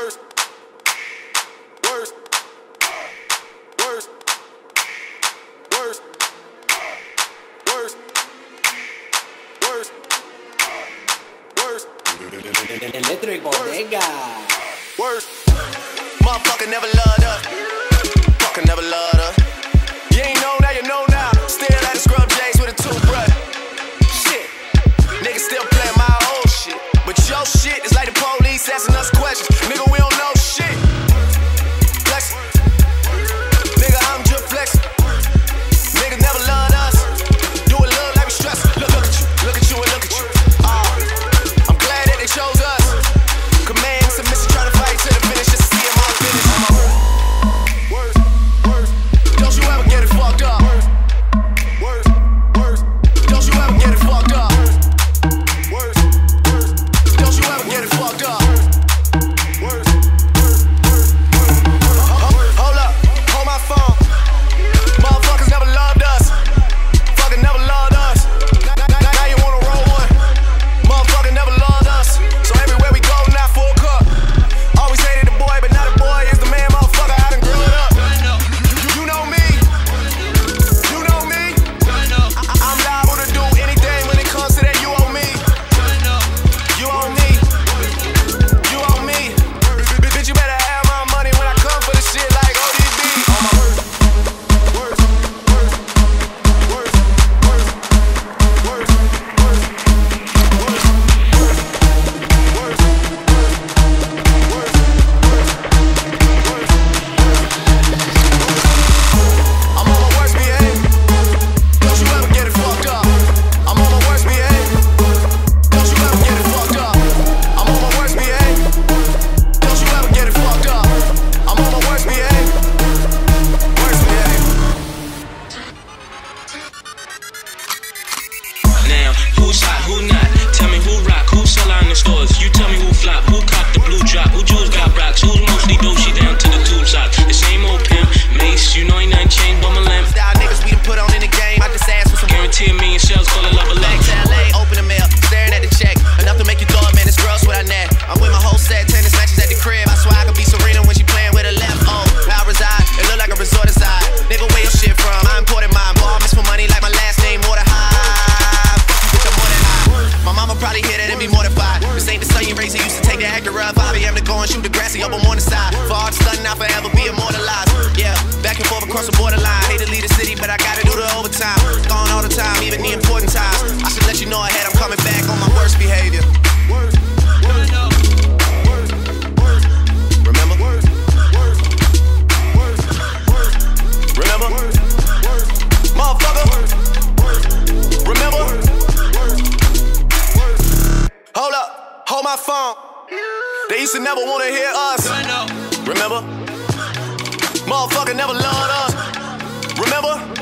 Worst. Worst. Worst. Worst. Worst. Worst. Worst. Electric Bodega. Worst. Motherfucker never loved us. Fucker never loved us. You ain't know now, you know now. Still at the scrub J's with a toothbrush. Shit. Niggas still playing my old shit. But your shit is like the police asking us questions. Nigga, we don't know shit. Flex. Nigga, I'm just flexing. Niggas never loved us. Do it love like we stress. Look at you, look at you, and look at you. I'm glad that they chose us. Command, submission, try to fight to the finish. Just to see them all finish. Worst, worst. Don't you ever get it fucked up. Worst, worst. Don't you ever get it fucked up. Worst, worst. Don't you ever get it fucked up. Worst, worst, worst. Hold up, hold my phone. Motherfuckers never loved us. Fucking never loved us. Now you wanna roll one. Motherfucker never loved us. So everywhere we go, now full cup. Always hated the boy, but now the boy is the man, motherfucker. I done grew it up. You know me. You know me. I'm liable to do anything when it comes to that. You owe me. You owe me. You owe me. Bitch, you better have my money when I come for the shit like ODB. On my worst, worst, worst, worst, worst, worst, worst, worst, I'm on my worst behave. Don't you ever get it fucked up. I'm on my worst behave. Don't you ever get it fucked up. I'm on my worst behave. Don't you ever get it fucked up. I'm on my worst behave. Worst behave. Now, who's hot, who not? Tell me who rock, who sell out in the stores. You tell me who flop, who cop the blue drop, who jewels got rocks, who's mostly doshi down to the tube socks. The same old pimp, Mace, you know ain't nothing changed but my lamp. Style niggas we done put on in the game. I just asked for some Guarantee a million shells, call it love a back leg. to LA, open the mail, staring at the check. Enough to make you throw up, man, this girl's what I net. I'm with my whole set, tennis matches at the crib. I swear I could be Serena when she playing with her left. Oh, where I reside, it look like a resort inside. Nigga, where your shit from? I imported mine. Ball miss for money like my last name, Water High. Fuck you, bitch, I'm more than high. My mama probably hear that and be mortified. This ain't the son you raised, he used to take the actor up. 5 a.m. to go and shoot the grassy up on the side. For all the stunting, I'll forever be immortalized. Yeah, back and forth across the borderline. Hate to leave the city, but I gotta do the overtime. Gone all the time, even the important times. I should let you know ahead, I'm coming back on my worst behavior. Remember? Remember? Motherfucker? Remember? Hold up, hold my phone. They used to never wanna hear us. Remember? Motherfucker never loved us. Remember?